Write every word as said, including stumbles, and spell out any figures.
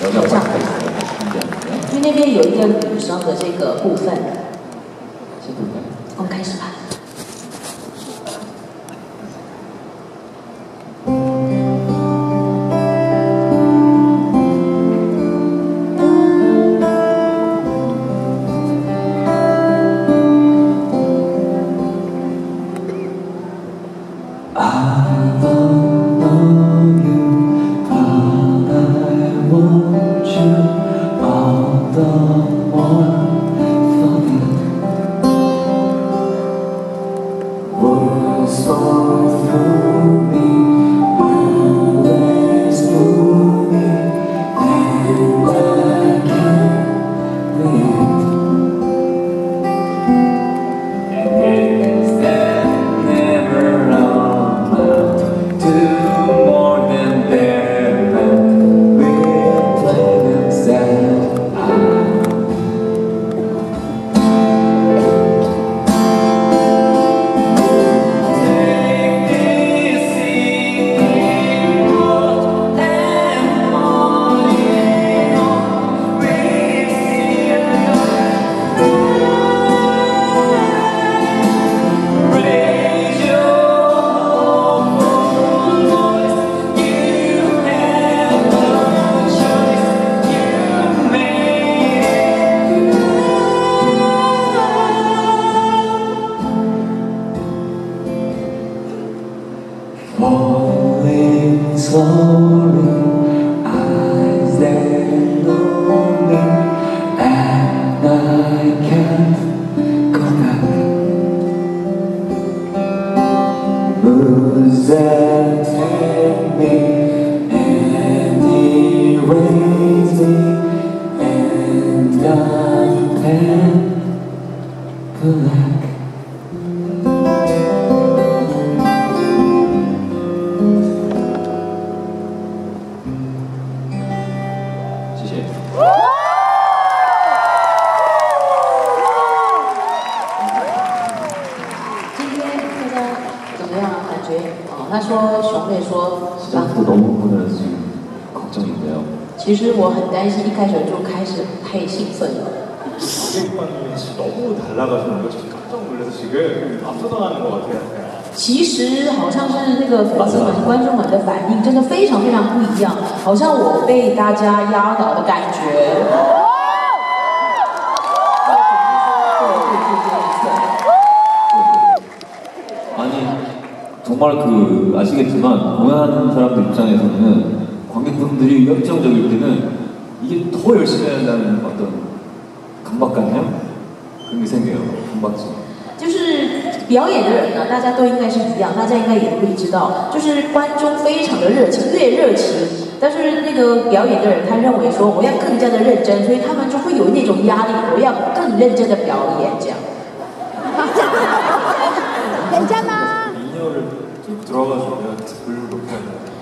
合唱团，因为那边有一个女生的这个部分。 这部分。 我们开始吧。 Falling slowly, eyes that know me, and I can't go back. Moves that take me and erase me, and I can't black. 他说：“熊妹说，其实我很担心，一开始就开始太兴奋了。其实好像是那个粉丝们、观众们的反应真的非常非常不一样，好像我被大家压倒的感觉。” 정말 그 아시겠지만 공연하는 사람들 입장에서는 관객분들이 열정적일 때는 이게 더 열심히 해야 한다는 어떤 강박관념 그런 게 생겨요. 강박증. 就是表演的人呢，大家都应该是一样，大家应该也会知道，就是观众非常的热情，越热情，但是那个表演的人他认为说我要更加的认真，所以他们就会有那种压力，我要更认真的表演这样。괜찮아. 인여를 쭉 들어가서 내가 별로 못하는